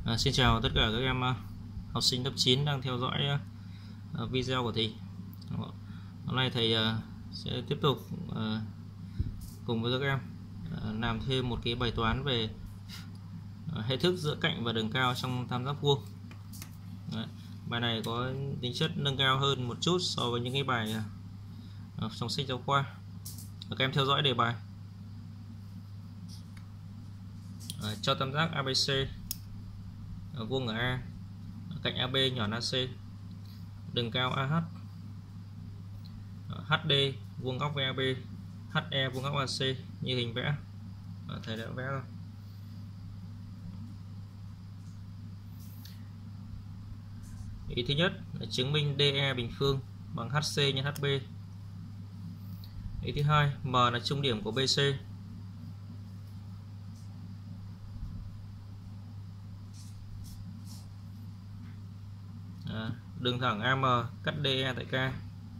Xin chào tất cả các em học sinh lớp 9 đang theo dõi video của thầy. Hôm nay thầy sẽ tiếp tục cùng với các em làm thêm một cái bài toán về hệ thức giữa cạnh và đường cao trong tam giác vuông. Bài này có tính chất nâng cao hơn một chút so với những cái bài trong sách giáo khoa. Các em theo dõi đề bài. Cho tam giác ABC vuông ở A, cạnh AB nhỏ AC, đường cao AH, HD vuông góc với AB, HE vuông góc AC như hình vẽ. Thầy đã vẽ rồi. Ý thứ nhất là chứng minh DE bình phương bằng HC nhân HB. Ý thứ hai, M là trung điểm của BC. Đường thẳng AM cắt DE tại K.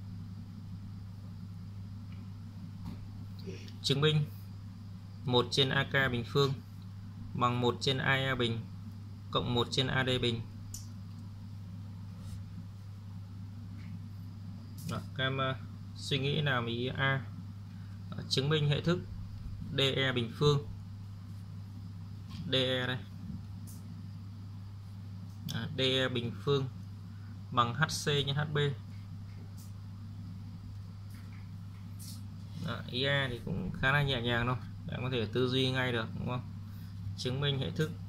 Chứng minh 1 trên AK bình phương bằng 1 trên AE bình cộng 1 trên AD bình. Các em suy nghĩ nào ý A. Chứng minh hệ thức DE bình phương. DE đây. DE bình phương bằng HC nhân HB. Ý A thì cũng khá là nhẹ nhàng thôi, bạn có thể tư duy ngay được, đúng không? Chứng minh hệ thức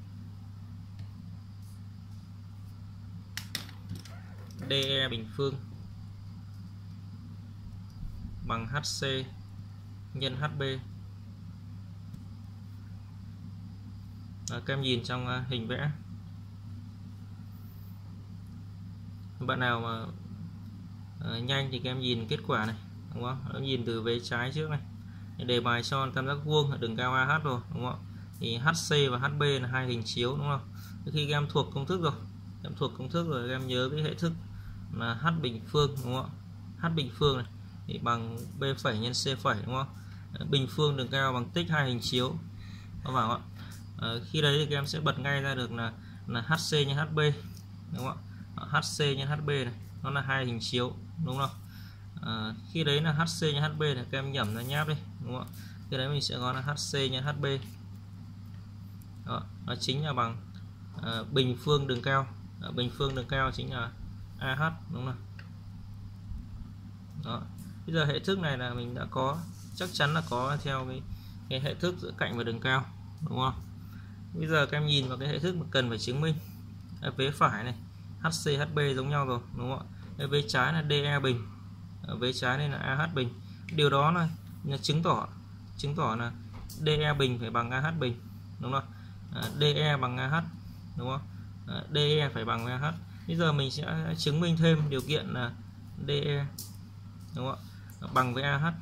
DE bình phương bằng HC nhân HB. Các em nhìn trong hình vẽ, bạn nào mà nhanh thì các em nhìn kết quả này, đúng không? Nó nhìn từ vế trái trước này. Đề bài cho tam giác vuông đường cao AH rồi, đúng không? Thì HC và HB là hai hình chiếu, đúng không? Khi các em thuộc công thức rồi, các em nhớ cái hệ thức là H bình phương, đúng không? H bình phương này thì bằng B phẩy nhân C phẩy, đúng không? Bình phương đường cao bằng tích hai hình chiếu, có phải không ạ? Khi đấy thì các em sẽ bật ngay ra được là HC nhân HB, đúng không ạ? HC nhân HB này nó là hai hình chiếu, đúng không? Khi đấy là HC nhân HB này các em nhẩm ra nháp đi, đúng không? Khi đấy mình sẽ có là HC nhân HB. Đó, nó chính là bằng bình phương đường cao. Bình phương đường cao chính là AH, đúng không? Đó. Bây giờ hệ thức này là mình đã có, chắc chắn là có theo cái hệ thức giữa cạnh và đường cao, đúng không? Bây giờ các em nhìn vào cái hệ thức mà cần phải chứng minh. Vế phải này HC HB giống nhau rồi, đúng không ạ? Vế trái là DE bình, vế trái này là AH bình. Điều đó là chứng tỏ là DE bình phải bằng AH bình, đúng không? DE bằng AH, đúng không? DE phải bằng AH. Bây giờ mình sẽ chứng minh thêm điều kiện là DE, đúng không? Bằng với AH,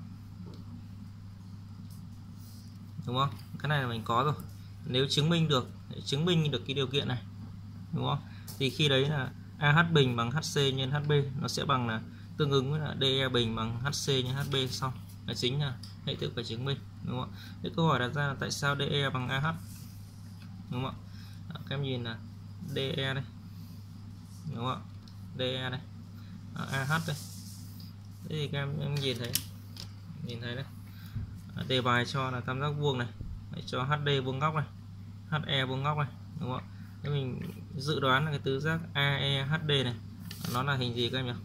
đúng không? Cái này là mình có rồi. Nếu chứng minh được cái điều kiện này, đúng không? Thì khi đấy là AH bình bằng HC nhân HB nó sẽ bằng là tương ứng với là DE bình bằng HC nhân HB xong. Đó chính là hệ thức phải chứng minh, đúng không? Thế câu hỏi đặt ra là tại sao DE bằng AH, đúng không ạ? Các em nhìn là DE đây, đúng không ạ? DE đây, AH đây. Thế thì các em nhìn thấy đấy. Đề bài cho là tam giác vuông này, cho HD vuông góc này, HE vuông góc này, đúng không ạ? Thế mình dự đoán là cái tứ giác AEHD này nó là hình gì các em nhỉ?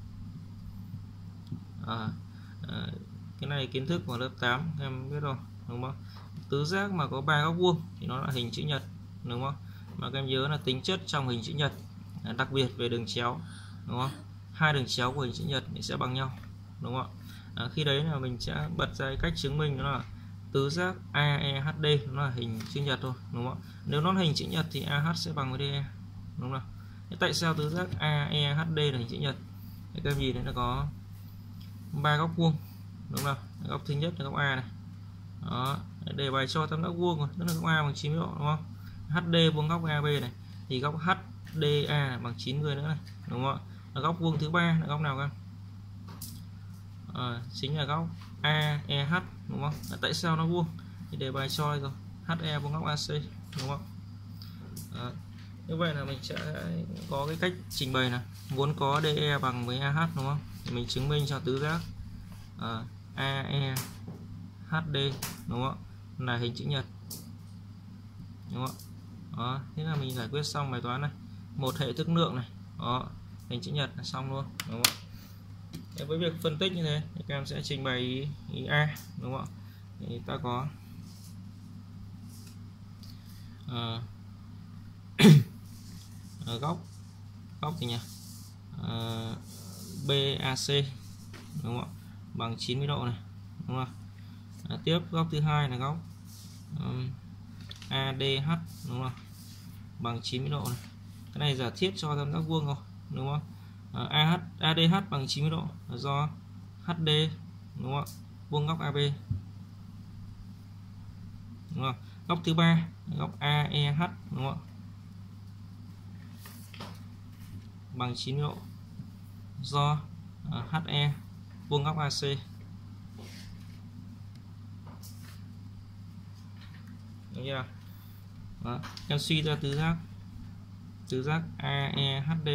Cái này kiến thức của lớp 8 các em biết rồi, đúng không? Tứ giác mà có ba góc vuông thì nó là hình chữ nhật, đúng không? Mà các em nhớ là tính chất trong hình chữ nhật, đặc biệt về đường chéo, đúng không? Hai đường chéo của hình chữ nhật thì sẽ bằng nhau, đúng không ạ? Khi đấy là mình sẽ bật ra cách chứng minh đó là tứ giác AEHD nó là hình chữ nhật thôi, đúng không? Nếu nó là hình chữ nhật thì AH sẽ bằng với DE, đúng không? Tại sao tứ giác AEHD là hình chữ nhật? Để các em nhìn thấy nó có ba góc vuông, đúng không? Góc thứ nhất là góc A này. Đó, đề bài cho tam giác vuông rồi, tức là góc A bằng 90 độ, đúng không? HD vuông góc AB này thì góc HDA bằng 90 nữa này, đúng không? Là góc vuông thứ ba là góc nào các? Chính là góc AEH, đúng không? Tại sao nó vuông? Thì đề bài cho rồi HE vuông góc AC, đúng không? Như vậy là mình sẽ có cái cách trình bày là muốn có DE bằng với AH đúng không? Thì mình chứng minh cho tứ giác AE HD đúng không? Là hình chữ nhật đúng không? Đó, thế là mình giải quyết xong bài toán này. Một hệ thức lượng này, đó, hình chữ nhật là xong luôn đúng không? Thế với việc phân tích như thế thì các em sẽ trình bày ý A đúng không? Thì ta có góc thì nhỉ, BAC đúng không, bằng 90 độ này đúng không? Tiếp góc thứ hai là góc ADH đúng không, bằng 90 độ này. Cái này giả thiết cho tam giác vuông rồi đúng không? ADH bằng 90 độ là do HD đúng không, vuông góc AB đúng không? Góc thứ ba góc AEH đúng không, bằng 90 độ do HE vuông góc AC. Đúng chưa? Đó. Em suy ra tứ giác AEHD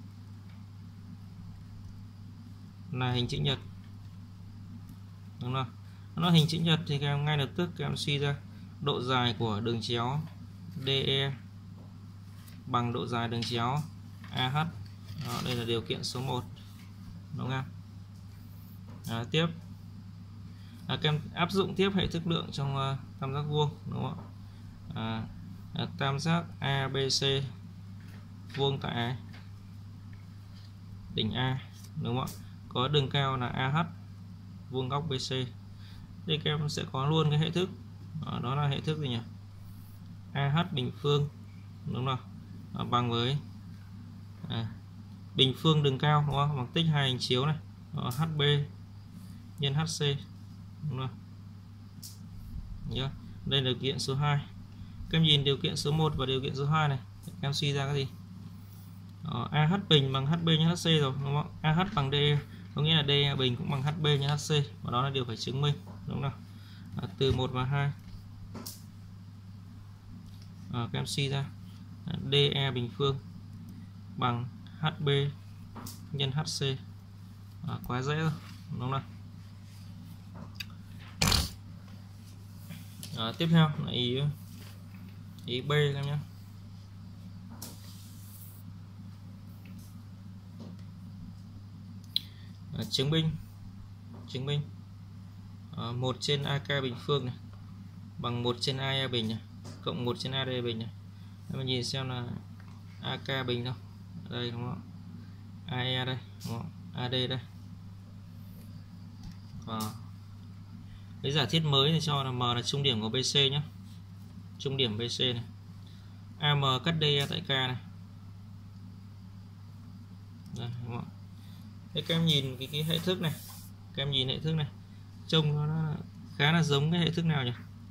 là hình chữ nhật đúng không? Nó hình chữ nhật thì các em ngay lập tức các em suy ra độ dài của đường chéo DE bằng độ dài đường chéo AH. Đó, đây là điều kiện số 1 đúng không? Tiếp các em áp dụng tiếp hệ thức lượng trong tam giác vuông đúng không? Tam giác ABC vuông tại đỉnh A đúng không? Có đường cao là AH vuông góc BC. Đây các em sẽ có luôn cái hệ thức, đó là hệ thức gì nhỉ? AH bình phương đúng không? Bằng với bình phương đường cao đúng không? Bằng tích hai hình chiếu này, HB nhân HC đúng không? Nhớ. Đây là điều kiện số 2. Các em nhìn điều kiện số 1 và điều kiện số 2 này, các em suy ra cái gì? AH bình bằng HB nhân HC rồi đúng không? AH bằng DE, có nghĩa là DE bình cũng bằng HB nhân HC, và đó là điều phải chứng minh đúng không? Từ 1 và 2 các em suy ra DE bình phương bằng HB nhân HC. Quá dễ rồi đúng không? Tiếp theo là ý B các em nhé. Chứng minh 1 trên AK bình phương này bằng 1 trên AE bình này cộng 1 trên AD bình này. Mình nhìn xem là AK bình đâu, đây đúng không? AE đây đúng không? AD đây. Cái giả thiết mới thì cho là M là trung điểm của BC nhé, trung điểm BC này. AM cắt DE tại K này. Đây, đúng không? Thế các em nhìn cái hệ thức này, các em nhìn hệ thức này trông nó khá là giống cái hệ thức nào nhỉ?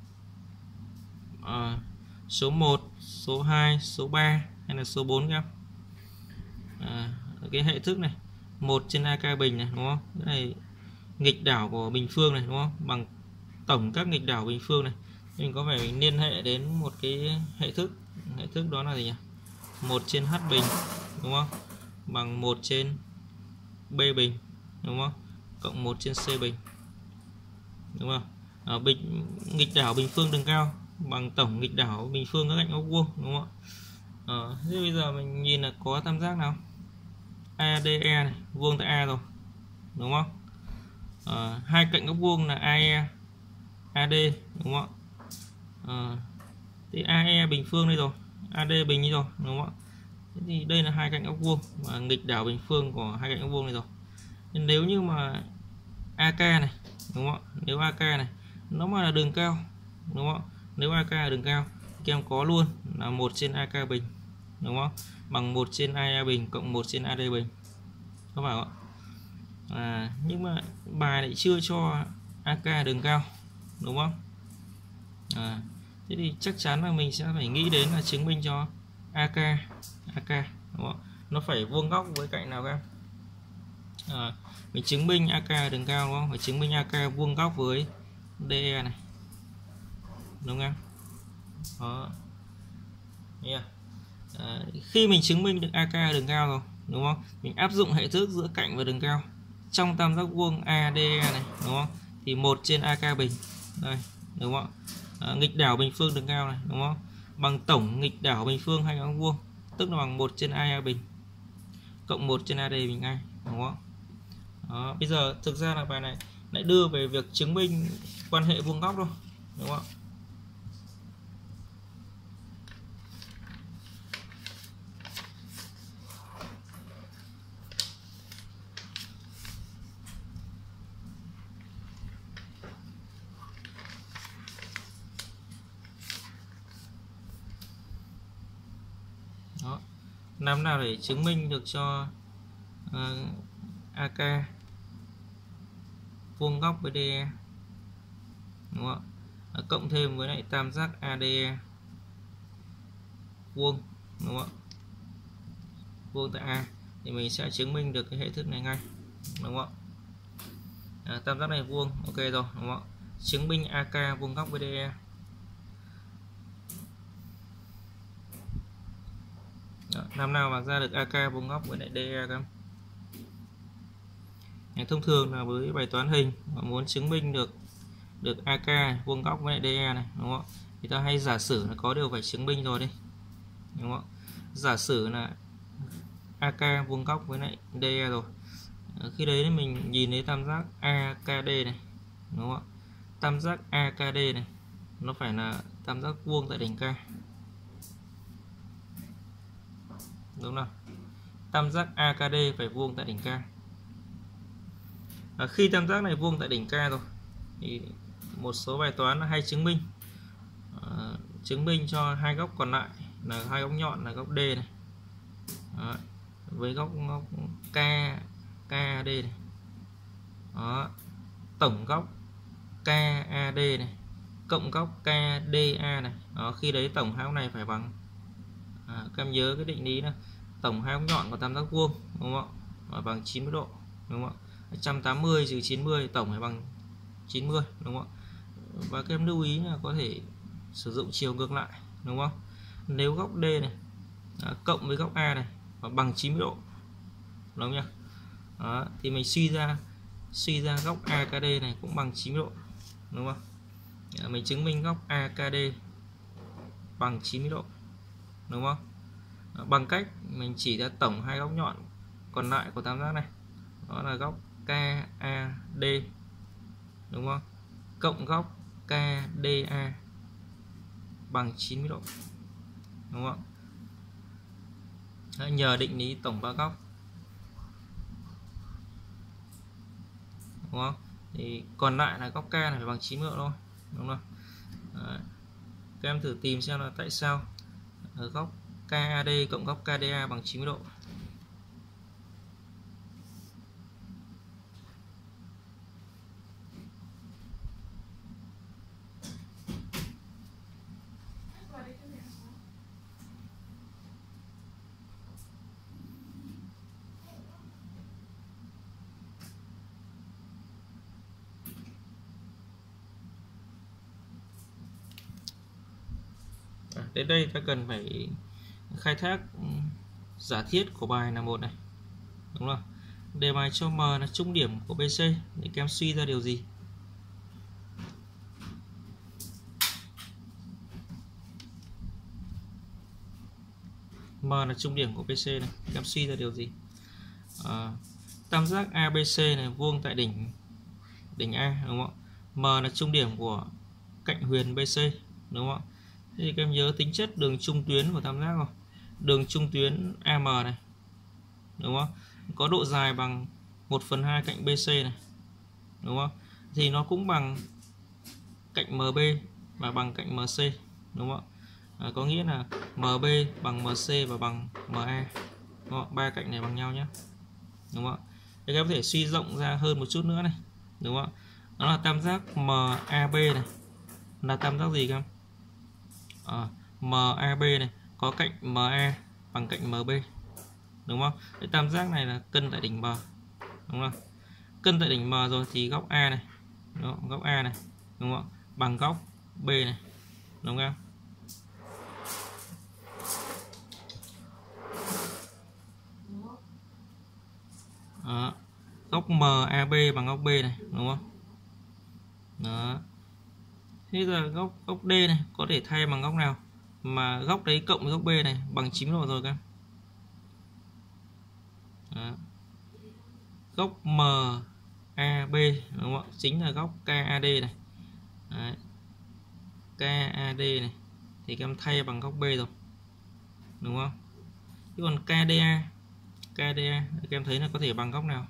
Số 1, số 2, số 3 hay là số 4 các em? Cái hệ thức này 1 trên AK bình này đúng không? Cái này nghịch đảo của bình phương này đúng không? Bằng tổng các nghịch đảo bình phương này. Mình có phải liên hệ đến một cái hệ thức đó là gì nhỉ? 1 trên H bình đúng không? Bằng 1 trên B bình đúng không? Cộng 1 trên C bình đúng không? Nghịch đảo bình phương đường cao bằng tổng nghịch đảo bình phương các cạnh góc vuông đúng không ạ? Thế bây giờ mình nhìn là có tam giác nào? ADE này, vuông tại A rồi đúng không? Hai cạnh góc vuông là AE AD đúng không ạ? Thì AE bình phương đây rồi, AD bình đi rồi đúng không ạ? Thế thì đây là hai cạnh góc vuông và nghịch đảo bình phương của hai cạnh góc vuông này rồi. Nên nếu như mà AK này đúng không ạ? Nếu AK này nó mà là đường cao đúng không ạ? Nếu AK là đường cao thì em có luôn là 1 trên AK bình đúng không? Bằng 1 trên AE bình cộng 1 trên AD bình. Có phải không ạ? Nhưng mà bài lại chưa cho AK đường cao đúng không? Thế thì chắc chắn là mình sẽ phải nghĩ đến là chứng minh cho AK đúng không? Nó phải vuông góc với cạnh nào các em? Mình chứng minh AK đường cao đúng không? Phải chứng minh AK vuông góc với DE này đúng không? Đó. Yeah. Khi mình chứng minh được AK đường cao rồi, đúng không? Mình áp dụng hệ thức giữa cạnh và đường cao trong tam giác vuông ADE này, đúng không? Thì 1 trên AK bình đây, đúng không? Nghịch đảo bình phương đường cao này, đúng không? Bằng tổng nghịch đảo bình phương hai góc vuông, tức là bằng 1 trên AA bình cộng 1 trên AD bình A, đúng không? Đó, bây giờ thực ra là bài này lại đưa về việc chứng minh quan hệ vuông góc thôi, đúng không? Đó. Làm nào để chứng minh được cho AK vuông góc với DE, đúng không? Cộng thêm với lại tam giác ADE vuông, đúng không? Vuông tại A thì mình sẽ chứng minh được cái hệ thức này ngay, đúng không? Tam giác này vuông, ok rồi, đúng không? Chứng minh AK vuông góc với DE. Làm nào mà ra được AK vuông góc với lại DE các em? Thông thường là với bài toán hình mà muốn chứng minh được AK vuông góc với lại DE này, đúng không? Thì ta hay giả sử là có điều phải chứng minh rồi đi, đúng không? Giả sử là AK vuông góc với lại DE rồi. Khi đấy mình nhìn thấy tam giác AKD này, đúng không? Tam giác AKD này nó phải là tam giác vuông tại đỉnh K, đúng không? Tam giác AKD phải vuông tại đỉnh K. Khi tam giác này vuông tại đỉnh K rồi thì một số bài toán là hay chứng minh cho hai góc còn lại là hai góc nhọn là góc D này. Đó. Với góc KAD này. Đó. Tổng góc KAD này cộng góc KDA này. Đó. Khi đấy tổng hai góc này phải bằng các em nhớ cái định lý là tổng hai góc nhọn của tam giác vuông, đúng không ạ? Bằng 90 độ, đúng không ạ? 180 trừ 90 tổng phải bằng 90, đúng không ạ? Và các em lưu ý là có thể sử dụng chiều ngược lại, đúng không? Nếu góc D này cộng với góc A này và bằng 90 độ, đúng không nhỉ? Đó, thì mình suy ra góc AKD này cũng bằng 90 độ, đúng không? Mình chứng minh góc AKD bằng 90 độ, đúng không? Bằng cách mình chỉ ra tổng hai góc nhọn còn lại của tam giác này, đó là góc KAD, đúng không? Cộng góc KDA bằng 90 độ, đúng không? Nhờ định lý tổng ba góc, đúng không? Thì còn lại là góc K này phải bằng 90 độ thôi, đúng không? Các em thử tìm xem là tại sao ở góc KAD cộng góc KDA bằng 90 độ. Đến đây ta cần phải khai thác giả thiết của bài là một này, đúng không? Đề bài cho M là trung điểm của BC thì các em suy ra điều gì? M là trung điểm của BC này, các em suy ra điều gì? Tam giác ABC này vuông tại đỉnh A, đúng không? M là trung điểm của cạnh huyền BC, đúng không? Thế thì các em nhớ tính chất đường trung tuyến của tam giác rồi. Đường trung tuyến AM này, đúng không? Có độ dài bằng 1/2 cạnh BC này, đúng không? Thì nó cũng bằng cạnh MB và bằng cạnh MC, đúng không? Có nghĩa là MB bằng MC và bằng MA, đúng không? Ba cạnh này bằng nhau nhé, đúng không? Thì các em có thể suy rộng ra hơn một chút nữa này, đúng không? Đó là tam giác MAB này là tam giác gì các em? MAB này có cạnh MA bằng cạnh MB, đúng không? Cái tam giác này là cân tại đỉnh M, đúng không? Cân tại đỉnh M rồi thì góc A này, đúng không? Góc A này, đúng không? Bằng góc B này, đúng không? Đó. Góc MAB bằng góc B này, đúng không? Đó. Thế giờ góc D này có thể thay bằng góc nào? Mà góc đấy cộng với góc B này bằng 90 độ rồi các em. Đó. Góc MAB đúng không? Chính là góc KAD này. Đấy. KAD này thì các em thay bằng góc B rồi, đúng không? Chứ còn KDA các em thấy là có thể bằng góc nào?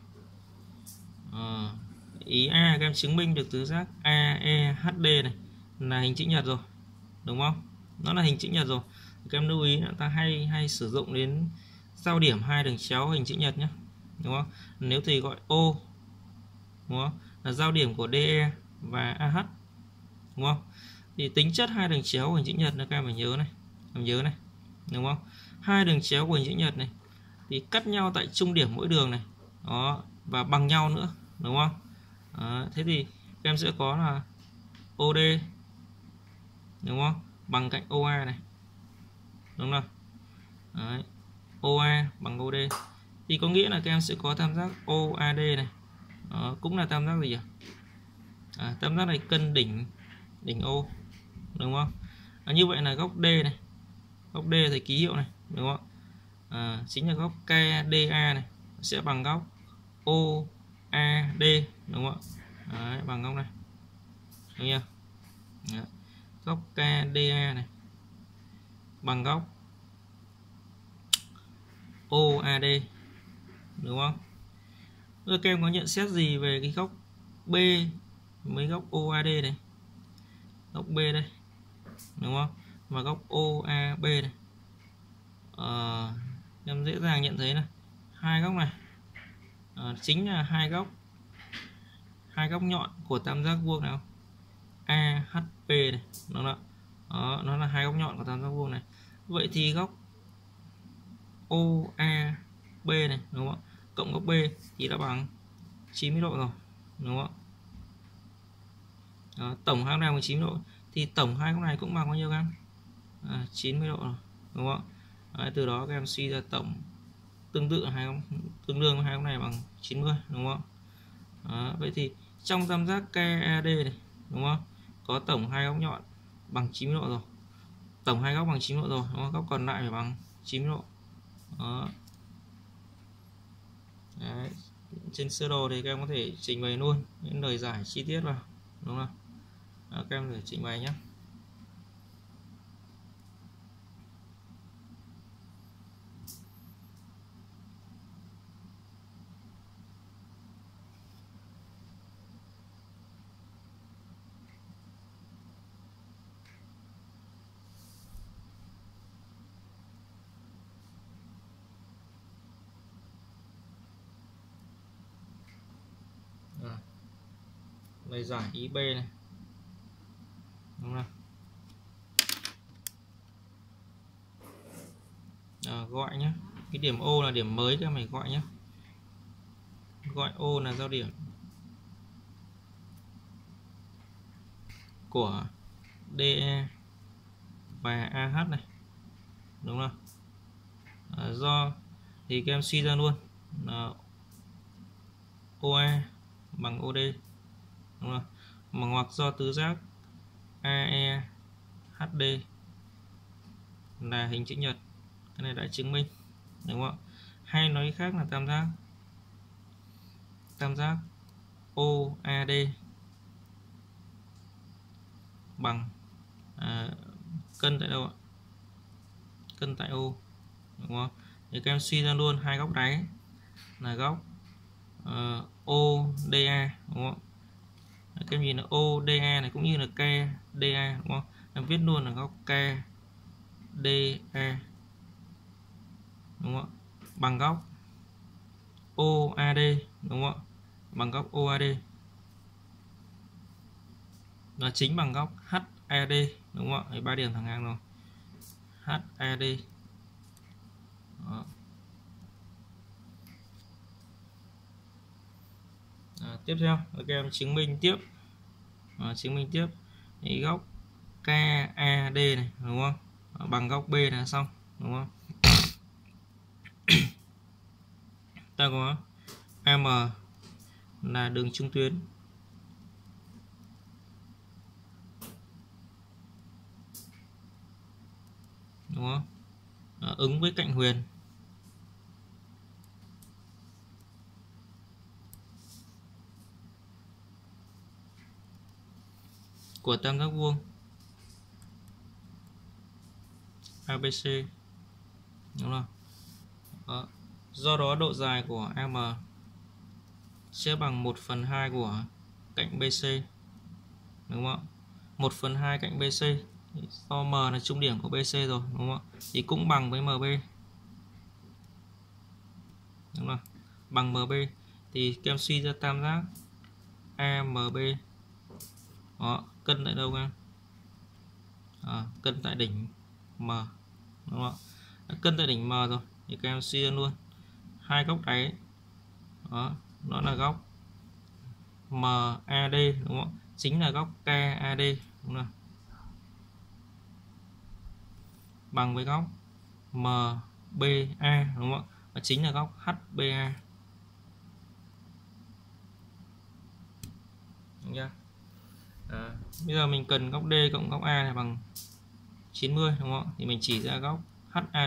Ý A các em chứng minh được tứ giác AEHD này là hình chữ nhật rồi, đúng không? Nó là hình chữ nhật rồi. Các em lưu ý là ta hay sử dụng đến giao điểm hai đường chéo hình chữ nhật nhé, đúng không? Nếu thầy gọi O, đúng không, là giao điểm của DE và AH, đúng không? Thì tính chất hai đường chéo hình chữ nhật là các em phải nhớ này, đúng không? Hai đường chéo của hình chữ nhật này thì cắt nhau tại trung điểm mỗi đường này, đó, và bằng nhau nữa, đúng không? Đó, thế thì các em sẽ có là OD, đúng không, bằng cạnh OA này, đúng không? Đấy, OA bằng OD thì có nghĩa là các em sẽ có tam giác OAD này. Đó, cũng là tam giác gì nhỉ? Tam giác này cân đỉnh O, đúng không? Như vậy là góc D này, góc D thì ký hiệu này, đúng không? Chính là góc KDA này sẽ bằng góc OAD, đúng không ạ? Đấy, bằng góc này, đúng chưa? Đấy. Góc KDA này bằng góc OAD, đúng không? Rồi các em có nhận xét gì về cái góc B với góc OAD này? Góc B đây, đúng không? Và góc OAB này. Em dễ dàng nhận thấy là hai góc này chính là hai góc nhọn của tam giác vuông nào? AHP này, nó là hai góc nhọn của tam giác vuông này. Vậy thì góc OAB này, đúng không? Cộng góc B thì đã bằng 90 độ rồi, đúng không? Đó, tổng hai góc này bằng 90 độ thì tổng hai góc này cũng bằng bao nhiêu em? 90 độ rồi, đúng không? Đấy, từ đó các em suy ra tổng tương đương với hai góc này bằng 90, đúng không? Đó, vậy thì trong tam giác KAD này, đúng không, có tổng hai góc nhọn bằng 90 độ rồi, tổng hai góc bằng 90 độ rồi, đúng không? Góc còn lại phải bằng 90 độ. Đó. Đấy. Trên sơ đồ thì các em có thể trình bày luôn những lời giải chi tiết vào, đúng không? Đó, các em phải trình bày nhé. Lời giải ý B này, đúng không? Gọi nhé, cái điểm O là điểm mới các em phải gọi nhé, gọi O là giao điểm của DE và AH này, đúng không? Do thì các em suy ra luôn là OA bằng OD, đúng không? Mà hoặc do tứ giác AEHD là hình chữ nhật, cái này đã chứng minh, đúng không? Hay nói khác là tam giác OAD bằng cân tại đâu ạ? Cân tại O, đúng không? Thì các em suy ra luôn hai góc đáy là góc ODA, đúng không? Các em nhìn là ODA này cũng như là KDA, đúng không? Em viết luôn là góc KDA, đúng không? Bằng góc OAD, đúng không? Bằng góc OAD là chính bằng góc HAD, đúng không ạ? 3 điểm thẳng hàng rồi, HAD. Đó. Tiếp theo các em chứng minh tiếp, thì góc KAD này, đúng không, bằng góc B là xong, đúng không? Ta có AM là đường trung tuyến. Đúng không? Ứng với cạnh huyền. Của tam giác vuông ABC. Đúng không? Do đó độ dài của AM sẽ bằng 1/2 của cạnh BC. Đúng không? 1/2 cạnh BC. Do M là trung điểm của BC rồi, đúng không? Thì cũng bằng với MB. Đúng không? Bằng MB thì các em suy ra tam giác AMB. Đó, cân tại đâu em? Cân tại đỉnh M. Đúng không? Cân tại đỉnh M rồi thì các em suy ra luôn hai góc đáy. Đó, nó là góc MAD, đúng không? Chính là góc KAD, đúng không? Bằng với góc MBA, đúng không? Và chính là góc HBA. Đúng chưa? Bây giờ mình cần góc D cộng góc A là bằng 90, đúng không? Thì mình chỉ ra góc HAD.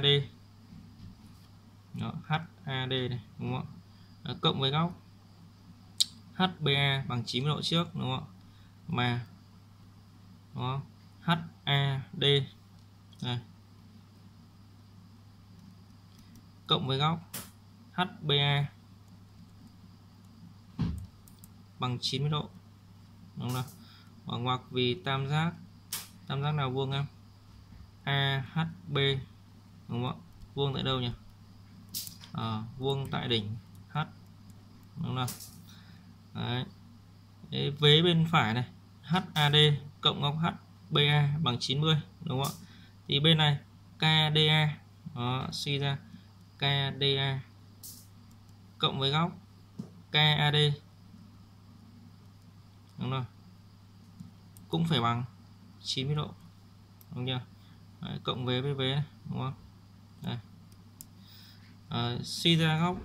Đó, HAD này, đúng không? Cộng với góc HBA bằng 90 độ trước, đúng không? Mà đó, HAD đây. Cộng với góc HBA bằng 90 độ. Đúng không? Và ngoặc vì tam giác nào vuông em? AHB, đúng không? Vuông tại đâu nhỉ? Vuông tại đỉnh H, đúng không? Đấy. Vế bên phải này HAD cộng góc HBA bằng 90, đúng không? Thì bên này KDA, đó, suy ra KDA cộng với góc KAD, đúng rồi, cũng phải bằng 90 độ, đúng chưa? Đấy, cộng với vế này, đúng không? Đây. Suy ra góc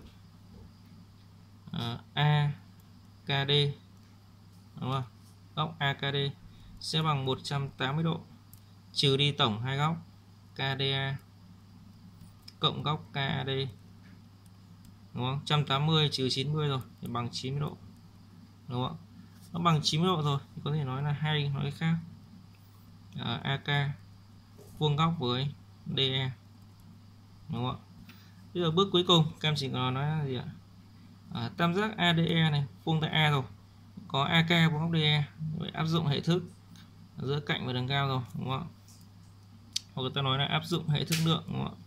AKD, đúng không? Góc AKD sẽ bằng 180 độ trừ đi tổng hai góc KDA cộng góc KAD, đúng không? 180 trừ 90 rồi thì bằng 90 độ, đúng không? Nó bằng 90 độ rồi thì có thể nói là hay nói cách khác, AK vuông góc với DE, đúng không? Bây giờ bước cuối cùng các em chỉ còn nói là gì ạ? Tam giác ADE này vuông tại A rồi, có AK vuông góc DE, vậy áp dụng hệ thức giữa cạnh và đường cao rồi, đúng không? Hoặc người ta nói là áp dụng hệ thức lượng, đúng không?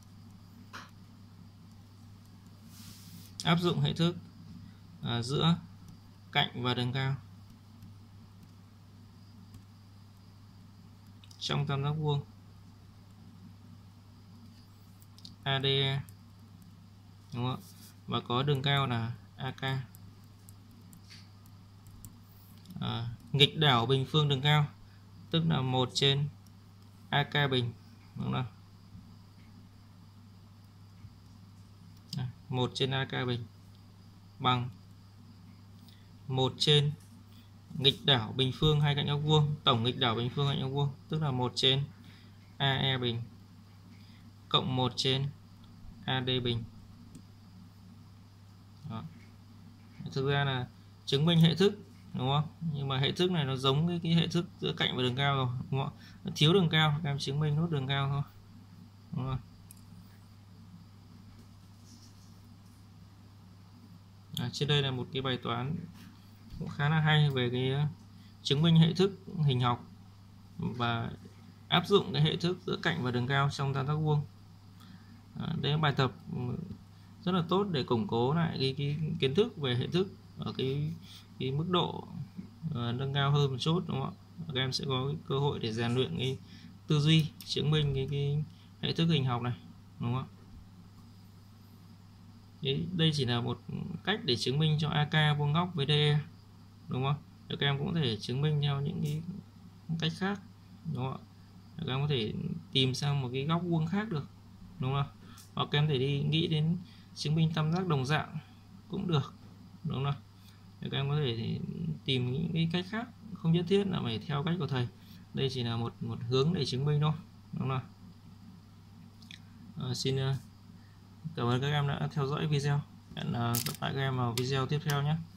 Áp dụng hệ thức giữa cạnh và đường cao trong tam giác vuông ADE, đúng không? Và có đường cao là AK. Nghịch đảo bình phương đường cao tức là 1 trên AK bình, đúng không? 1 trên AK bình bằng 1 trên nghịch đảo bình phương hai cạnh góc vuông, tổng nghịch đảo bình phương hai cạnh góc vuông tức là 1 trên AE bình cộng 1 trên AD bình. Đó. Thực ra là chứng minh hệ thức, đúng không? Nhưng mà hệ thức này nó giống cái hệ thức giữa cạnh và đường cao rồi, đúng không? Nó thiếu đường cao, các em chứng minh nốt đường cao thôi, đúng không? Trên đây là một cái bài toán cũng khá là hay về cái chứng minh hệ thức hình học và áp dụng cái hệ thức giữa cạnh và đường cao trong tam giác vuông. Đây là bài tập rất là tốt để củng cố lại cái kiến thức về hệ thức ở cái mức độ nâng cao hơn một chút, đúng không ạ? Các em sẽ có cái cơ hội để rèn luyện cái tư duy chứng minh cái hệ thức hình học này, đúng không ạ? Đây chỉ là một cách để chứng minh cho AK vuông góc với DE, đúng không? Các em cũng có thể chứng minh theo những cái cách khác, đúng không ạ? Các em có thể tìm sang một cái góc vuông khác được, đúng không? Hoặc các em thể đi nghĩ đến chứng minh tam giác đồng dạng cũng được, đúng không? Các em có thể thì tìm những cái cách khác, không nhất thiết là phải theo cách của thầy. Đây chỉ là một hướng để chứng minh thôi, đúng không? Xin cảm ơn các em đã theo dõi video. Hẹn gặp lại các em vào video tiếp theo nhé.